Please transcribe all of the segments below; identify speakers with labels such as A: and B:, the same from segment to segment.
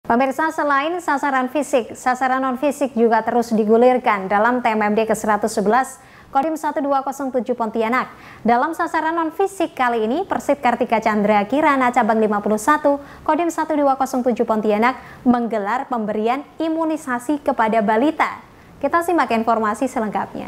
A: Pemirsa, selain sasaran fisik, sasaran non-fisik juga terus digulirkan dalam TMMD ke-111 Kodim 1207 Pontianak. Dalam sasaran non-fisik kali ini, Persit Kartika Chandra Kirana Cabang 51 Kodim 1207 Pontianak menggelar pemberian imunisasi kepada balita. Kita simak informasi selengkapnya.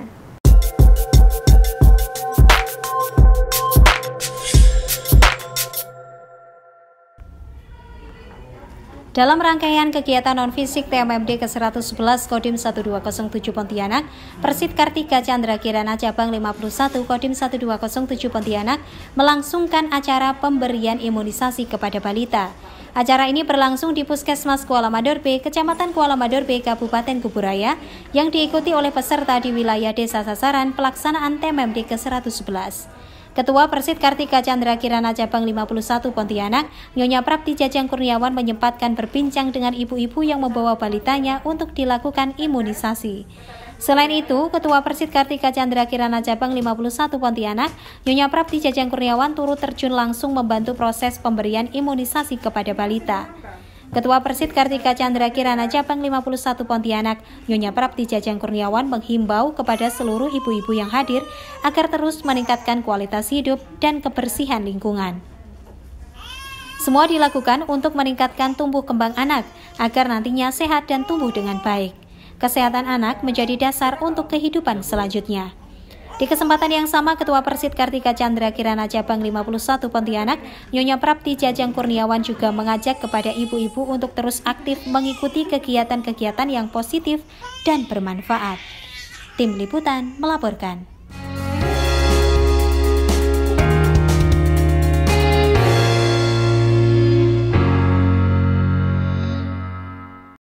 A: Dalam rangkaian kegiatan non-fisik TMMD ke-111 Kodim 1207 Pontianak, Persit Kartika Chandra Kirana Cabang 51 Kodim 1207 Pontianak melangsungkan acara pemberian imunisasi kepada balita. Acara ini berlangsung di Puskesmas Kuala Mador B, Kecamatan Kuala Mador B, Kabupaten Kuburaya, yang diikuti oleh peserta di wilayah desa sasaran pelaksanaan TMMD ke-111. Ketua Persit Kartika Chandra Kirana Cabang 51 Pontianak, Nyonya Prapti Jajang Kurniawan menyempatkan berbincang dengan ibu-ibu yang membawa balitanya untuk dilakukan imunisasi. Selain itu, Ketua Persit Kartika Chandra Kirana Cabang 51 Pontianak, Nyonya Prapti Jajang Kurniawan turut terjun langsung membantu proses pemberian imunisasi kepada balita. Ketua Persit Kartika Chandra Kirana Cabang 51 Pontianak, Nyonya Prapti Jajang Kurniawan menghimbau kepada seluruh ibu-ibu yang hadir agar terus meningkatkan kualitas hidup dan kebersihan lingkungan. Semua dilakukan untuk meningkatkan tumbuh kembang anak agar nantinya sehat dan tumbuh dengan baik. Kesehatan anak menjadi dasar untuk kehidupan selanjutnya. Di kesempatan yang sama, Ketua Persit Kartika Chandra Kirana Cabang 51 Pontianak, Nyonya Prapti Jajang Kurniawan juga mengajak kepada ibu-ibu untuk terus aktif mengikuti kegiatan-kegiatan yang positif dan bermanfaat. Tim Liputan melaporkan.